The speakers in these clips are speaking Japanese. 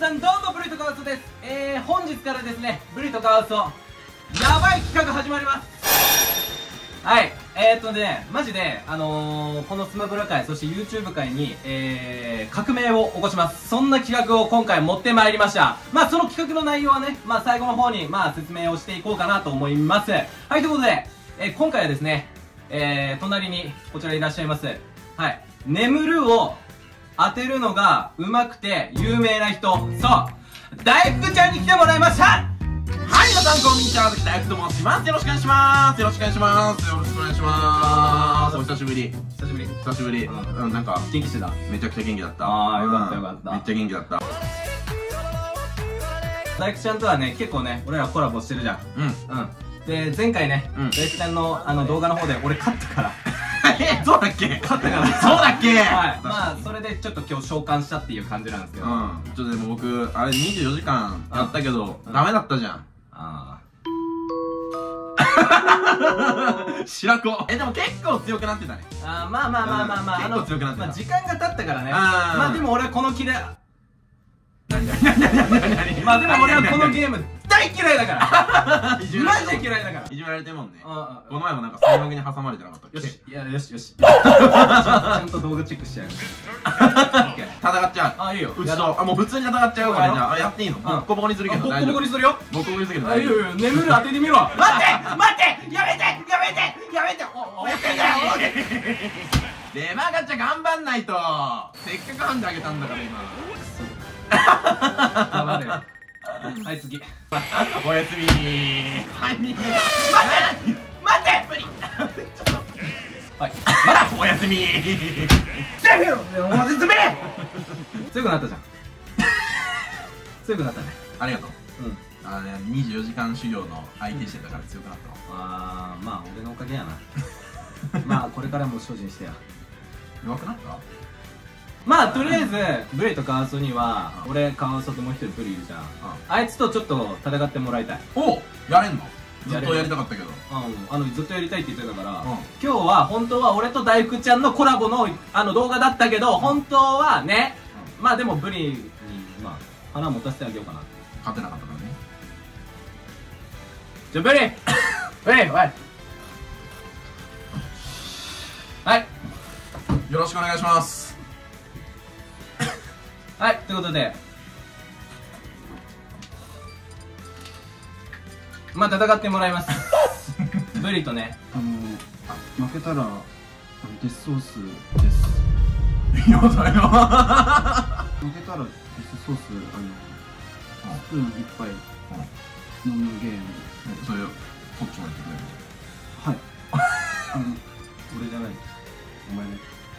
さんどうも、ブリとカワウソです。本日からですね、ブリとカワウソやばい企画始まります。はい、マジでこのスマブラ界、そして YouTube 界に革命を起こします。そんな企画を今回持ってまいりました。まあその企画の内容はね、まあ最後の方に説明をしていこうかなと思います。はい、ということで、今回はですね、隣にこちらいらっしゃいます、はい、眠るを当てるのが上手くて有名な人、そう大福ちゃんに来てもらいました。 はい、皆さんこんにちは、大福と申します。よろしくお願いします。よろしくお願いします。よろしくお願いします。お久しぶり。 久しぶり。 久しぶり。なんか元気してた？ めちゃくちゃ元気だった。 ああ、よかったよかった。 めっちゃ元気だった。 大福ちゃんとはね、結構ね、俺らコラボしてるじゃん。で、前回ね、大福ちゃんの動画の方で俺勝ったからそうだっけ？ 勝ったからそうだっけ？ はい、まあそれでちょっと今日召喚したっていう感じなんですけど、 ちょっとでも僕あれ24時間やったけどダメだったじゃん。 ああ白子。でも結構強くなってたね。 あ、まあ結構強くなってた。 時間が経ったからね。 ままあでも俺はこのキレ、 何まあでも俺はこのゲーム大嫌いだからマジで嫌いだから。 いじめられてるもんね。こあの前もなんか最後に挟まれてなかったっけ？ よし、いや、よしちゃんと動画チェックしてやる。 戦っちゃう。 あ、いいよ。 うちと、もう普通に戦っちゃうから。じゃあやっていいの？ボッコボコにするけどボッコボコにするよ。 ボッコボコにするけどあ、いいよいいよ。眠る当ててみろ。待ってやめておやってんだよ。 レバーガチャ頑張んないと。せっかくハンデあげたんだから今。 黙れよ。はい、次。 おやすみー。はい、待って無理。 はい、 おやすみー。 強くなったじゃん。強くなったね。 ありがとう。24時間修行の相手してたから強くなったわ。 あー、まあ俺のおかげやな。まあこれからも精進してや。 弱くなった？ まあとりあえずブリとカワウソには俺、カワウソともう一人ブリいるじゃん。あいつとちょっと戦ってもらいたい。 お、やれんの？ずっとやりたかったけど。 ずっとやりたいって言ってたから、今日は本当は俺と大福ちゃんのコラボの動画だったけど、本当はね、まあでもブリに花持たせてあげようかな。 勝てなかったからね。 じゃあブリおいはい、 よろしくお願いします。 はい、ということでまあ戦ってもらいますブリとね。 負けたらデスソースです。 やだよ。 負けたらデスソーススプーン1杯飲むゲーム。 それこっちもやってくれる？ はい俺じゃない、お前ね。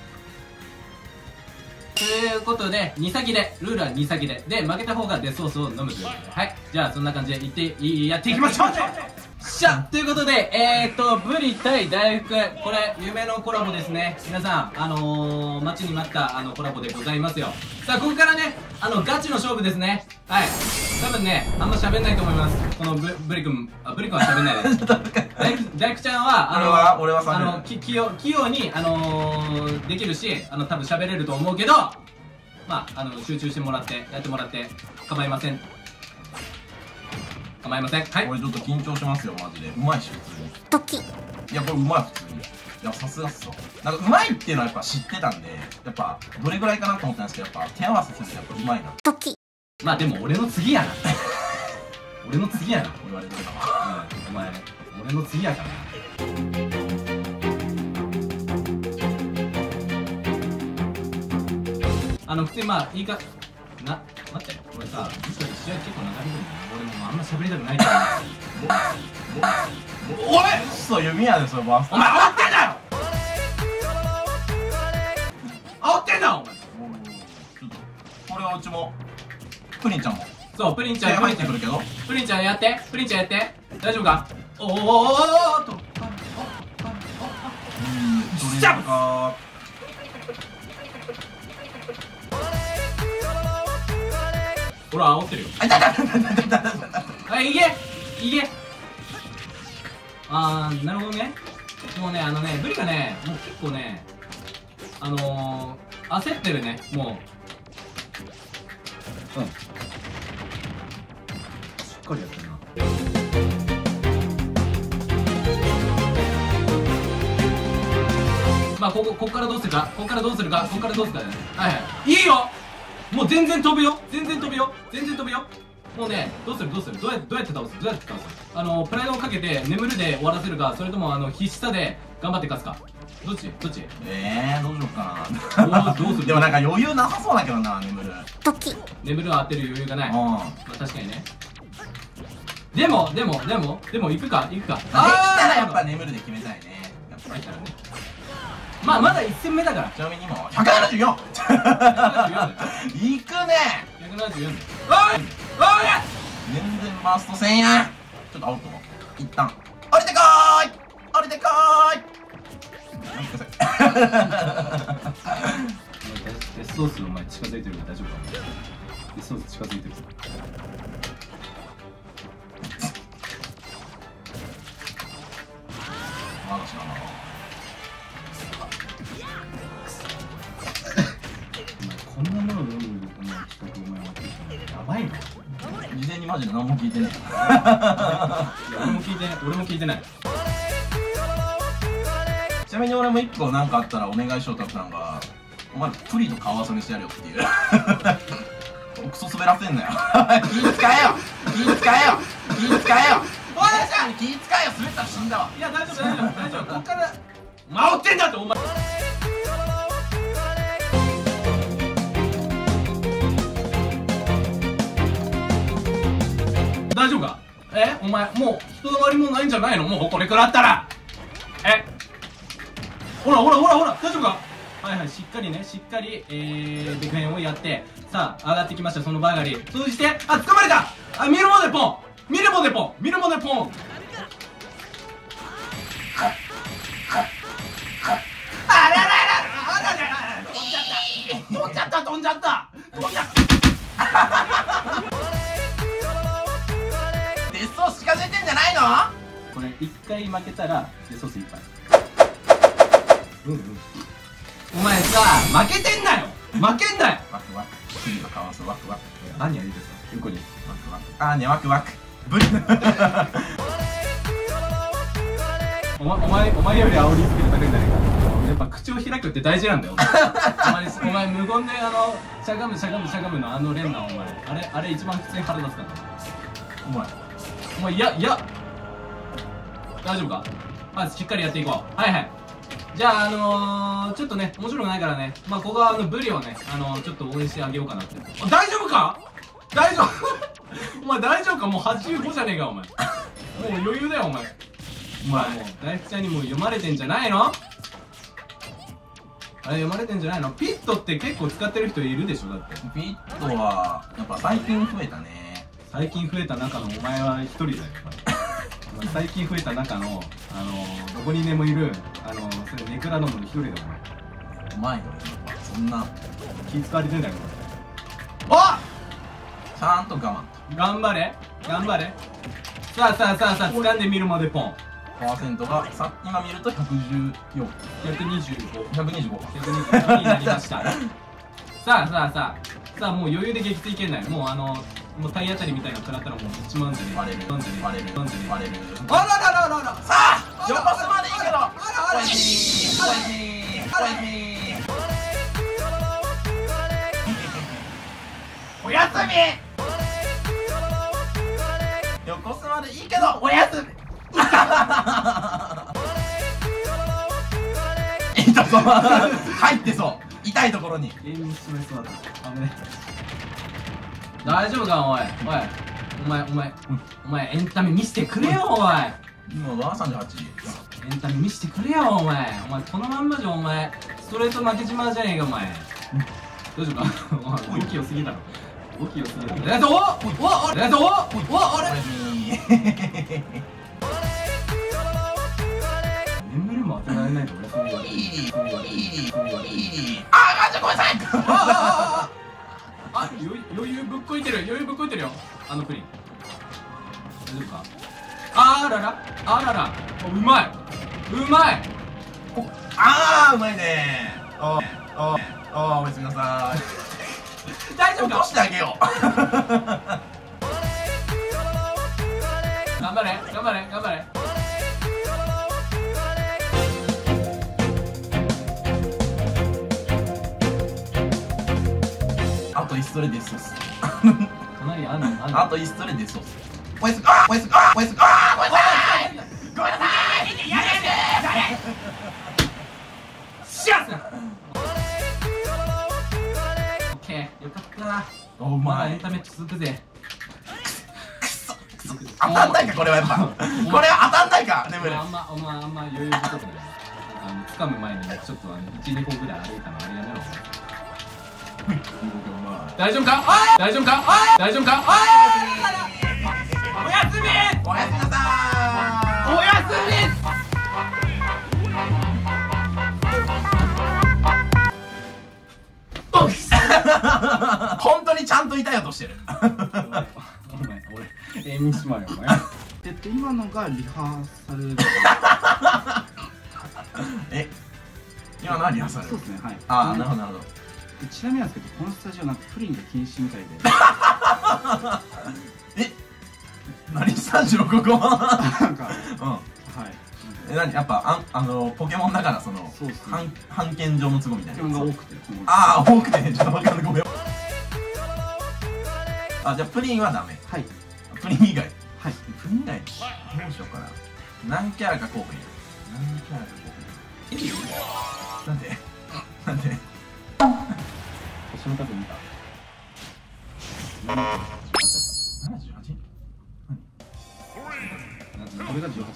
ということで2先で、ルールは2先で負けた方がデスソースを飲むということで、はい、じゃあそんな感じでやっていきましょう。しゃということで、ブリ対大福、これ夢のコラボですね。皆さん待ちに待ったコラボでございますよ。さあここからねガチの勝負ですね。はい、多分ねあんま喋んないと思います。このブリ君は喋んないです大福ちゃんは俺は喋る。 器用にできるし多分喋れると思うけど、まあ集中してもらってやってもらって構いません。はい。 俺ちょっと緊張しますよマジで。うまいし普通に。 時。 いやこれうまい普通に。いやさすがっすわ。なんかうまいっていうのはやっぱ知ってたんで、やっぱどれぐらいかなと思ったんですけど、やっぱ手合わせするとやっぱうまいな。 時。 まあでも俺の次やな俺の次やな。 言われてるかな。 お前俺の次やから普通にいいかな。待って、これさ、もしかして試合結構長引くんだよ。俺もあんま喋りたくないからおいそう弓矢でそれバースト。 お前煽ってんだよ煽ってんだお前。 ちょっとこれはうちもプリンちゃんもそうプリンちゃん入ってくるけど、 プリンちゃんやって、プリンちゃんやって大丈夫か。おっとジャンプか。 ほら煽ってるよ。はい、いけなるほどね。もうねブリがねもう結構ね焦ってるねもう。 かりやってるな。まあこっからどうするか、こっからどうするか、こっからどうするかだね。はいはい、いいよ。もう全然飛ぶよ、全然飛ぶよ、全然飛ぶよ。もうね、どうするどうやって倒す、プライドをかけて眠るで終わらせるか、それとも必死さで頑張って勝つか、どっちどうしようかな。 どうするでもなんか余裕なさそうだけどな、眠るは当てる余裕がない。まあ確かにね。でも行くか。 できたらやっぱ眠るで決めたいね。やっぱりね。 まあまだ1戦目だから。 ちなみにもう174 いくね。 174。 全然ファースト1000円。ちょっとアウト。一旦降りてこーい、降りてこーい。 デスソースお前近づいてるから大丈夫か。デスソース近づいてる。 まだ知らない。 こんなもの飲む企画お前やってるやばいな。 事前にマジで何も聞いてねえ。 俺も聞いてない。 ちなみに俺も1個何かあったらお願いしようと思ったのが、お前プリと顔遊びしてやるよっていう。クソ滑らせんなよ。気使えよ、おいしゃん気使えよ。滑ったら死んだわ。 いや大丈夫、こっから回ってんだってお前。大丈夫か。お前もう人だまりもないんじゃないの、もうこれくらったら。ほら大丈夫か。はい、しっかりディフェンをやって、さあ上がってきました。そのバーガリー通じて、掴まれた。ミルモでポン。あらら飛んじゃった。 デスソース近づいてんじゃないの。 これ1回負けたらデスソース1杯。お前さ負けんなよ。 ワクワクプリとかわすワクワク。 何やりですか横に。 ワクワクブリ。 お前より煽りつけて高いんじゃないか。やっぱ口を開くって大事なんだよ。お前無言でしゃがむの連打、お前あれ一番普通に腹立つからお前いや大丈夫か。まずしっかりやっていこう。はい。じゃあちょっとね面白くないからね、まあここはブリをねちょっと応援してあげようかなって。大丈夫か。お前大丈夫か。もう85じゃねえかお前。もう余裕だよお前。もう大福ちゃんにも読まれてんじゃないの。あれ読まれてんじゃないの。ピットって結構使ってる人いるでしょ。だってピットはやっぱ最近増えたね。 最近増えた中のお前は一人だよ。最近増えた中のどこにでもいるそれネクラノムの一人だよお前。そんな気使われてんだよちゃんと我慢。 頑張れ。さあ掴んでみるまでポン。 パーセントが今見ると125 になりました。さあもう余裕で撃墜いけない。もう体当たりみたいなの食らったらもう1万じゃねえ。割れる。 あらさあ横須までいいけどおいしい。おやすみ。横須までいいけどおやすみ。痛そう。入ってそう。痛いところに。 ゲームにしまいそうだった。大丈夫かお前エンタメ見せてくれよお前。 今は38。 エンタメ見せてくれよお前このまんまじゃお前ストレート負けちまうじゃねえかお前。大丈夫か。動き良すぎだろ。あれ眠りも当てられないと俺そう言われる。 マジごめんなさい。 余裕ぶっこいてるよプリン。大丈夫か。あららうまい。 うまいね。おやすみなさい。 大丈夫か。 落としてあげよう。 れ頑張れ頑張れ。 あと1ストレデスソース。 隣あんのあと1ストレデスソース。おやすみ、あ、おやすみ、あ、おやすみ、あ、ごめんなさい。ごめんなさい。 シャッ。オッケー、よかった。 お、うまい。 まだエンタメ続くぜ。 当たんないか、これはやっぱ。これは当たんないか、レベル。 あんま余裕深くない。掴む前にちょっと1、2歩ぐらい歩いたのあれやめろ。大丈夫か？大丈夫か？大丈夫か？おやすみ！ おやすみなさーい。 おやすみ！ 本当にちゃんと痛い音してる。 お前、俺、にしまうよ、お前。 今のがリハーサル。 え、今何リハーサル？ そうですね、はい。 ああ、なるほどなるほど。 ちなみになんですけど、このスタジオなんかプリンが禁止みたいで。 え、何スタジオここ？ なんか、 うん。 はい。 え、何やっぱポケモンだからそのそうですね。 版権上の都合みたいな。 ポケモンが多くて。 ああ、多くてちょっと分かんない、ごめん。あ、じゃあプリンはダメ。 はい。 プリン以外。 はい。 プリン以外どうしようかな。何キャラか候補に。何キャラか候補に。なんでなんで星の数見た。 78？ これが18だよね。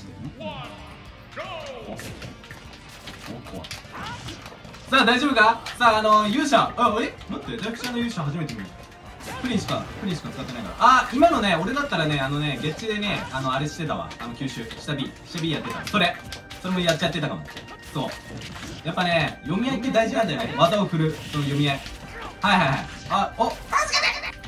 さあ、大丈夫か？さあ、勇者。あ、待って、大吉の勇者初めて見る。プリンしか使ってないから。あ、今のね、俺だったらね、ゲッチでね、あれしてたわ。吸収。下 B やってた。それもやっちゃってたかも。そう。やっぱね、読み合いって大事なんだよね。技を振る、その読み合い。はいはいはい。あ、お、助けて！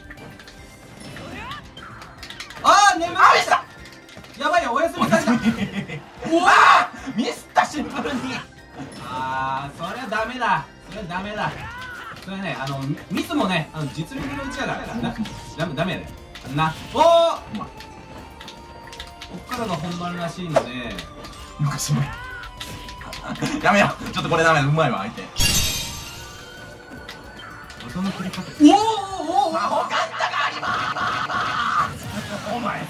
あー、眠い！やばいよ、おやすみされた。 うわー、ミスったシンプルに。 あー、それはダメだ。それね、ミスもね、実力のうちだからダメやでな。おー、こっからが本番らしいので、 なんかすごい。やめよう、ちょっとこれダメだ、うまいわ相手。 音の切り方。お魔法カンタがあります。 お前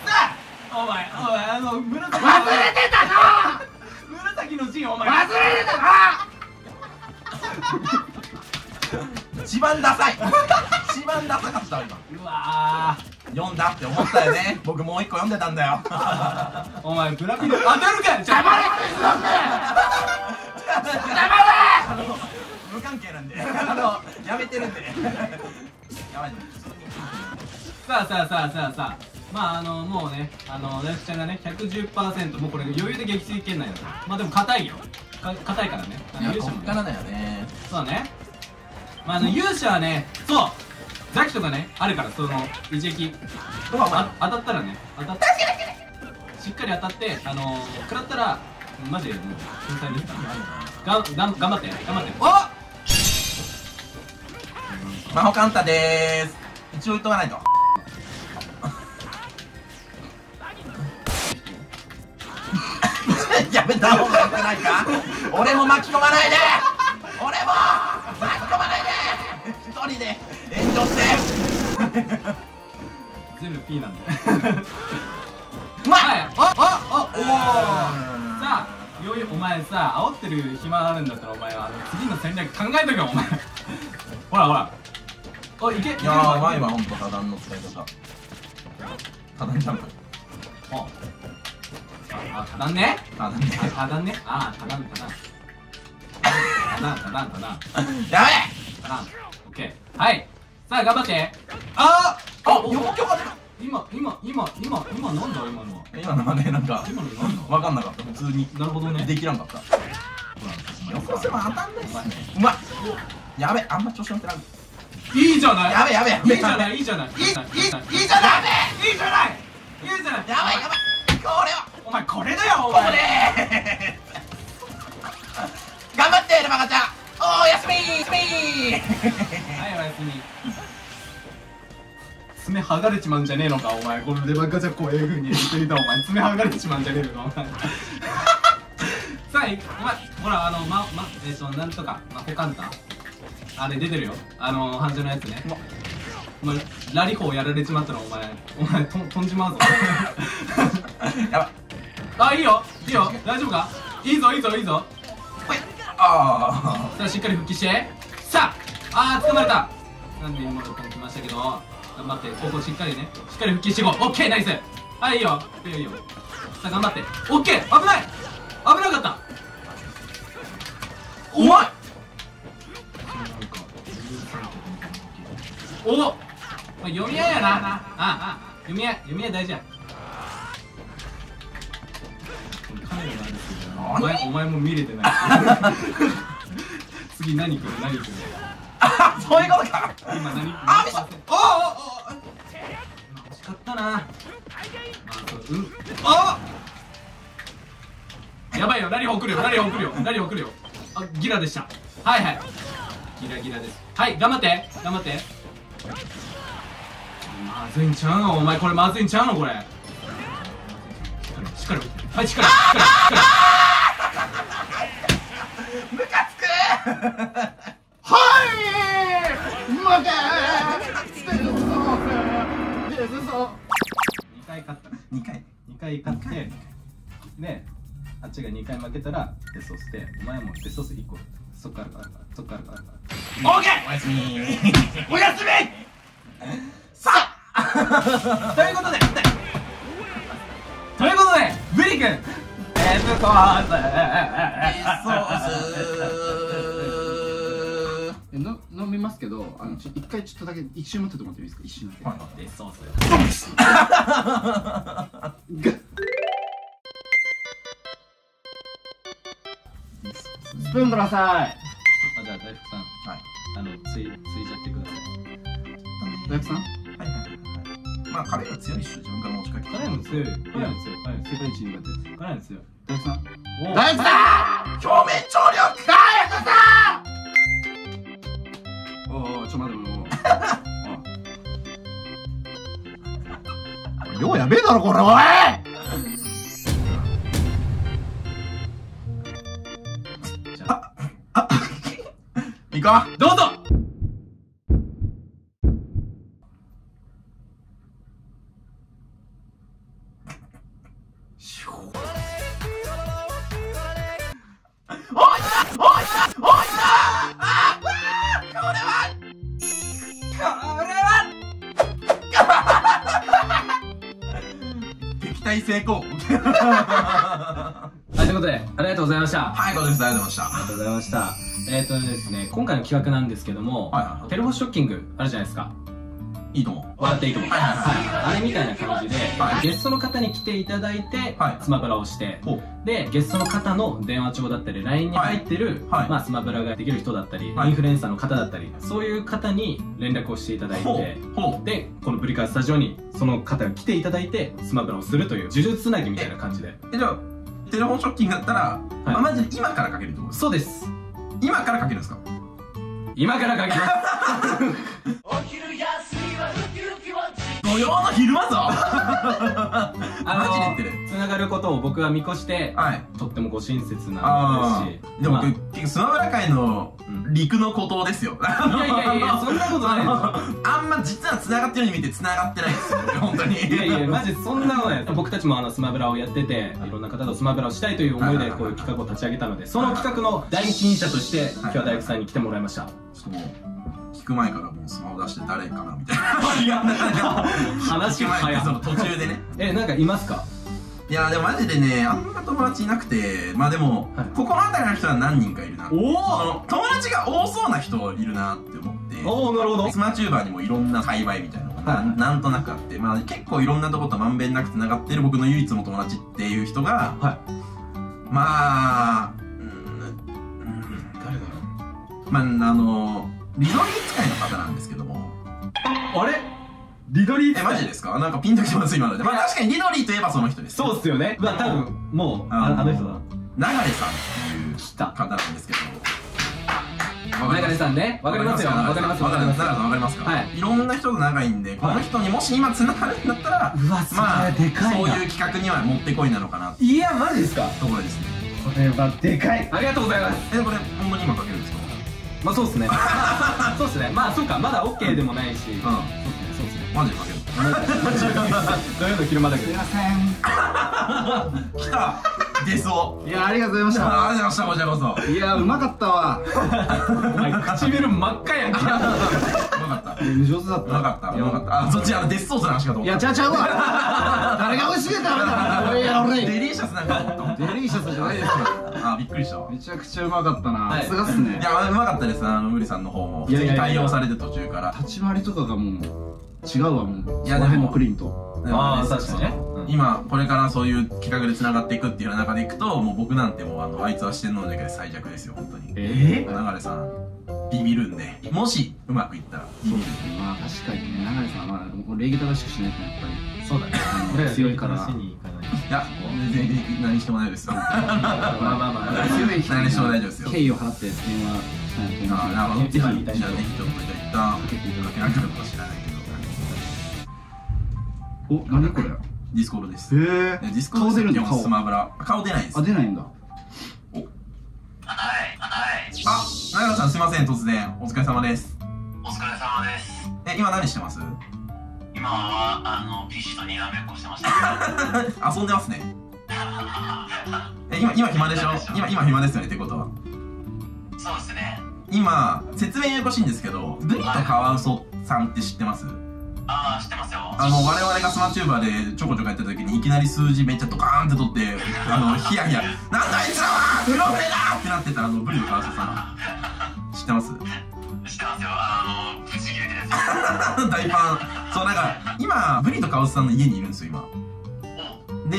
紫忘れてたな。 紫の陣、お前忘れてたな。一番ダサい。一番ダサかったわ今。 うわ読んだって思ったよね。僕もう一個読んでたんだよ。 ー、お前ブラピで当たるかよ。 黙れ。無関係なんで。やめてるんで。やばい。 さあ、まあもうね、大吉ちゃんがね 110%、もうこれ余裕で撃墜圏内だと。まあでも硬いよ、硬いからね。勇者もね、 からだよね。 そうだね。まあ勇者はね、そうザキとかねあるから、その一撃当たったらね、しっかり当たって、食らったらマジでもう天才ですからね。頑張っておっ、 魔法カンタでーす。一応言っとかないと。やめた方がよくないか。俺も巻き込まないで。一人で炎上して。 全部 P なんでうまい。 おおさあ、お前さ、煽ってる暇あるんだったら、お前は次の戦略考えとけよ、お前。ほらおい、いけ。 いやー、うまいわ、ほんと多段の使い方。多段ジャンプ。 多段ね。 多段ね。 多段。 やべえ。 オッケー。はい。さあ、頑張って。 横強化出た。 今なんだ今のは。 今のはね、なんか今のなんだ。 分かんなかった。普通になるほどね。 できらんかった。横せば当たんないっすね。うまい。やべ、あんま調子乗ってない。 いいじゃない。 やべ。 いいじゃない。 いいじゃない。 これは。お前これだよ。お前。 頑張ってルマガちゃん。おやすみ。 はい、おやすみ。 爪剥がれちまうんじゃねえのかお前。このレバーガチャこういう風に言ってみたお前爪剥がれちまうんじゃねえのかお前。さあお前ほらなんとかマフェカンタあれ出てるよ、半地のやつね。お前ラリホーやられちまったらお前飛んじまうぞ。 やばあいいよ大丈夫か。いいぞあさあしっかり復帰して、さあ掴まれた。なんで今のとこ来ましたけど、頑張ってここしっかり復帰していこう。オッケーナイス。はいいいよさあ頑張ってオッケー。危なかった。 うまい。 お読み合いやな。読み合い大事や。カメラがあるんですけどお前も見れてない。次何来るそういうことか。 今何あ惜しかったな。やばいよ、ラリホー来るよ。あ、ギラでした。はいギラです。はい頑張ってまずいんちゃうのお前。これまずいんちゃうのこれ。しっかりはいしっかりムカつく。 負け 2回勝った。 2回 2回勝ってであっちが2回負けたらデソスで、お前もデソス1個そっからオーケー。おやすみさあということでブリ君飲みますけど、一回ちょっとだけ一瞬待ってもらっていいですか。一瞬だけ。 デソススプーンください。 じゃあ大福さんついちゃってください。 大福さん。 まあ彼が強いっしょ。自分から持ちかけ。 彼も強い。 世界一苦手です。 彼も強い。 大福さん。 お大福さ表面張力。 大福さん。おちょ待って量やべえだろこれおい。 いいかどうぞ。 撃退成功。 ということでありがとうございました。 はい、こうです。ありがとうございました。 ありがとうございました。ですね、今回の企画なんですけども、テレフォショッキングあるじゃないですか。 いいとも。 笑っていいと思う。あれみたいな感じで、ゲストの方に来ていただいて、スマブラをして、で、ゲストの方の電話帳だったり、LINE に入ってる、スマブラができる人だったり、インフルエンサーの方だったり、そういう方に連絡をしていただいて、で、このブリカースタジオにその方が来ていただいて、スマブラをするという、呪術つなぎみたいな感じで。 じゃあ、テレフォンショッキングだったら、マジで今からかけるってことですか？ そうです。 今からかけるんですか？ 今からかけます。 土曜の昼間ぞ。 マジで言ってる。つながることを僕は見越して、とってもご親切なんですし。 でも結局スマブラ界の陸の孤島ですよ。 いやそんなことないでしょ。 あんま実はつながってるように見てつながってないですよ本当に。 いやマジそんなことない。僕たちもスマブラをやってて、いろんな方とスマブラをしたいという思いでこういう企画を立ち上げたので、その企画の第一人者として今日は大工さんに来てもらいました。 聞く前からもうスマホ出して誰かなみたいな話が早い。 その途中でね。 なんかいますか？ いやでもマジでね、あんな友達いなくて、まあでも、ここの辺りの人は何人かいるな。友達が多そうな人いるなって思って。 なるほど。 スマチューバーにもいろんな界隈みたいなのがなんとなくあって、まあ結構いろんなとことまんべんなく繋がってる僕の唯一の友達っていう人が、まあ、誰だろう。まあリドリー使いの方なんですけども。 あれ？リドリーマジですか？なんかピンときます今ので。まあ確かにリドリーといえばその人です。 そうっすよね。多分もうあの人だ。 流さんっていう方なんですけど。 流さんね、わかりますよ。わかります。 わかります。わかりますか。はい。いろんな人と仲いいんで、この人にもし今繋がるんだったら、まあ、でかい。そういう企画にはもってこいなのかな。 いや、マジですか。 ところですね。 これはでかい。ありがとうございます。 これ、本当に今かけるんですか。 まあ、そうですね。そうですね。まあ、そうか、まだ OK でもないし。そうですね。そうですね。 マジでかける。 土曜の昼間だけど。 すいません。 来た。出そう。 いや、ありがとうございました。 ありがとうございました。こちらこそ。 いや、うまかったわ。 お前唇真っ赤やんけ。 うまかった。 上手だった。 うまかった。うまかった。あ、そっちデスソースの話かと思った。 いや、ちゃうわ。誰が美味しいって食べたの。俺。 デリーシャスなんか思った。 デリーシャスじゃないですよ。 あ、びっくりしたわ。 めちゃくちゃうまかったな。さすがっすね。 いや、うまかったです。ウリさんの方も普通に対応されて途中から。 立ち回りとかがもう違うわ、もう。 いや、 その辺のプリント。 ああ、確かにね。 今これからそういう企画でつながっていくっていう中でいくと、もう僕なんてもうあいつは四天王だけで最弱ですよ、本当に。流さんビビるんで、もしうまくいったらビビる。 まあ確かにね、流さんは礼儀正しくしないとやっぱり。 そうだね。 強いから。いや、全然何しても大丈夫ですよ。まあまあまあ、 強い人何しても大丈夫ですよ。 敬意を払って電話したいと思います。 なるほど。ぜひちょっとじゃあ一旦かけていただけなくなるかもしれないけど。 お、何これ。 ディスコードです。 へえ。 ディスコード出るの？スマブラ。顔出ないです。 あ、出ないんだ。 お。はい。あ、長野さんすいません、突然。お疲れ様です。 お疲れ様です。 今何してます？ 今は、PC とにらめっこしてました。 遊んでますね。今暇でしょ？今暇ですよね、ってことは。 そうですね。 今、説明ややこしいんですけど、ブリとカワウソさんって知ってます？ ああ、知ってますよ。 我々がスマチューバーでちょこちょこやった時にいきなり数字めっちゃドカーンって取って、ヒヤヒヤ、なんだあいつらはプロフェだってなってたブリとカワウソさん。知ってます？ 知ってますよ。ブチギレですよ。 大ファン。そう、なんか、今、ブリとカワウソさんの家にいるんですよ、今。で、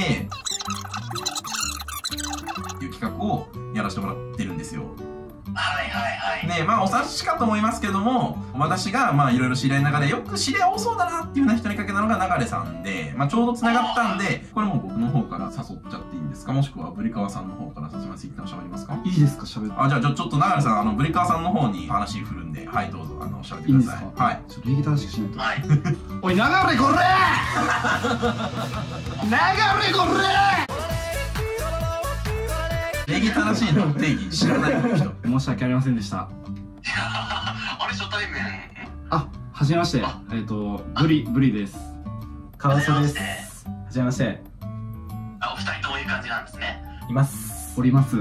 っていう企画をやらせてもらってるんですよ。 はいはいはい。 で、まあ、お察しかと思いますけども、私が、まあ、いろいろ知り合いの中で、よく知り合い多そうだなっていうような人にかけたのが流さんで、まあ、ちょうど繋がったんで、これもう僕の方から誘っちゃっていいんですか？もしくは、ブリカワさんの方から誘います。一旦喋りますか？ いいですか、喋って。 あ、じゃあ、ちょっと流さん、ブリカワさんの方に話振るんで、はい、どうぞ、喋ってください。いいんですか？はい。ちょっと礼儀正しくしないと。 はい。 おい、流れこれ流れこれ礼儀正しいの定義知らないこの人。 申し訳ありませんでした。 あれ初対面。 あ、はじめまして。ブリです。 カワウソです。はじめまして。 お二人ともいい感じなんですね。 います。 おります。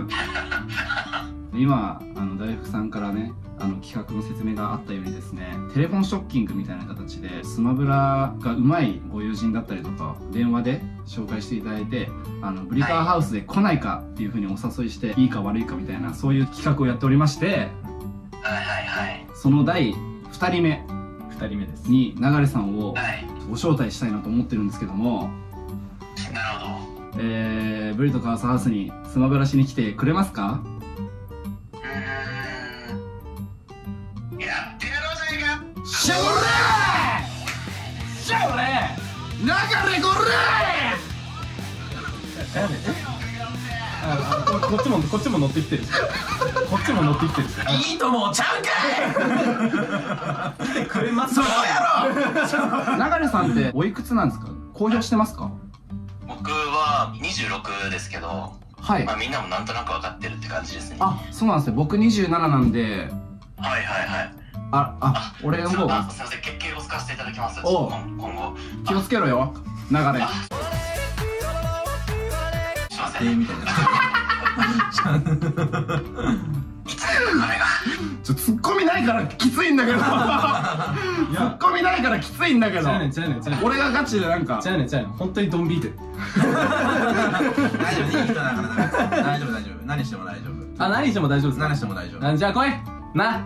今、大福さんからね、企画の説明があったようにですね、テレフォンショッキングみたいな形で、スマブラが上手いご友人だったりとか、電話で紹介していただいて、ブリカーハウスで来ないかっていう風にお誘いして、いいか悪いかみたいな、そういう企画をやっておりまして、 はいはいはい。 その第2人目ですに流さんをご招待したいなと思ってるんですけども、 なるほど。 ブリとカワウソハウスにスマブラしに来てくれますか？ やってやろうじゃないか。 しゃおれーしゃおれ流れここっちも乗ってきてるし、こっちも乗ってきてるし。 いいともちゃうかい。 くれますそうやろ。 流さんっておいくつなんですか？公表してますか？ 僕は26ですけど、 はい。 まあみんなもなんとなく分かってるって感じですね。 あ、そうなんですよ。僕27なんで、 はいはいはい。 俺の方が。 すみません、敬語使わせていただきます。 おう、 今後気をつけろよ、流れ。 すいません。 みたいな。 ツッコミないからきついんだけど。ツッコミないからきついんだけど。俺がガチでなんか。 ちゃうねん。本当にドンビート。 大丈夫、いい人だから大丈夫。何しても大丈夫。 あ、何しても大丈夫です。 何しても大丈夫。 じゃあ来いな。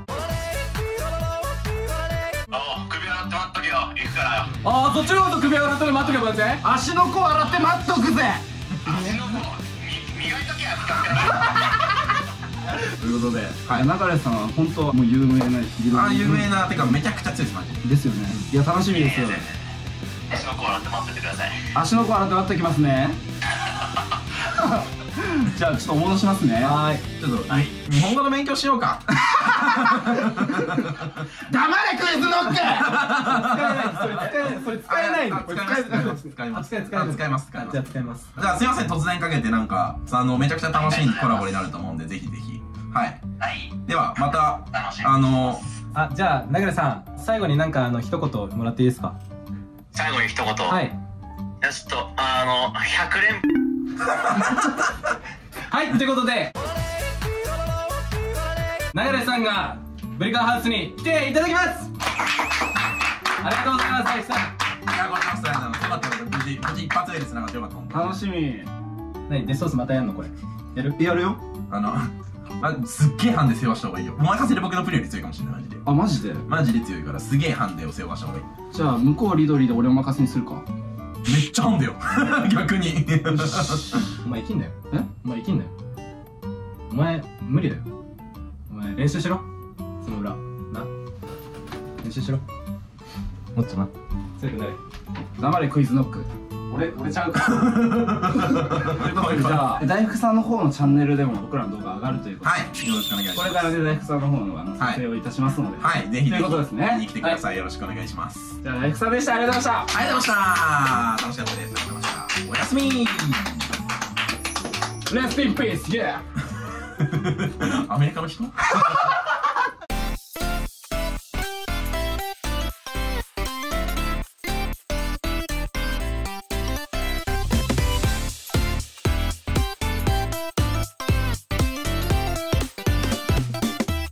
首洗って待っとけよ、行くからよ。 ああ、そっちのこと首洗って待っとけばいいぜ。 足の甲洗って待っとくぜ。 足の甲磨いとけや、使ってということで、流さんは本当もう有名な有名な、てかめちゃくちゃ強いです、マジで。 ですよね。いや、楽しみですよ。 足の甲洗って待っててください。 足の甲洗って待っておきますね。じゃあちょっとお戻しますね。 ちょっと日本語の勉強しようか。 黙れクイズノック。 それ使えないの。 使います。じゃあ使います。 すいません、突然かけてなんかめちゃくちゃ楽しいコラボになると思うんで、ぜひぜひ。はい。ではまたじゃあ流れさん、最後になんか一言もらっていいですか。 最後に一言。 はい。 ちょっと100連。 はい、ということで流れさんがブリカーハウスに来ていただきます。ありがとうございます。佐伯さん。 いや、こちらこそよかった。無事一発でつながってよかった。 楽しみ。 何デスソースまたやんのこれ。やるよ。 すっげえハンデ背負わした方がいいよ。お任せで僕のプレイより強いかもしれない。マジで。 あ、マジで。 マジで強いから、すげえハンデを背負わした方がいい。 じゃあ向こうリドリーで俺お任せにするか。 めっちゃハンデよ。逆に。 お前生きんだよ。お前生きんだよ。お前無理だよ。お前練習しろ。その裏な、練習しろ。もっとな強くなれ。 黙れクイズノック。俺ちゃうか。じゃあ大福さんの方のチャンネルでも僕らの動画上がるということで、 はい、よろしくお願いします。 これからね大福さんの方の撮影をいたしますので、 はい、ぜひということですね。 見に来てください。よろしくお願いします。 じゃあ大福さんでした。ありがとうございました。 ありがとうございました。楽しかったです。ありがとうございました。おやすみ。 レストインピース、イエー。 アメリカの人？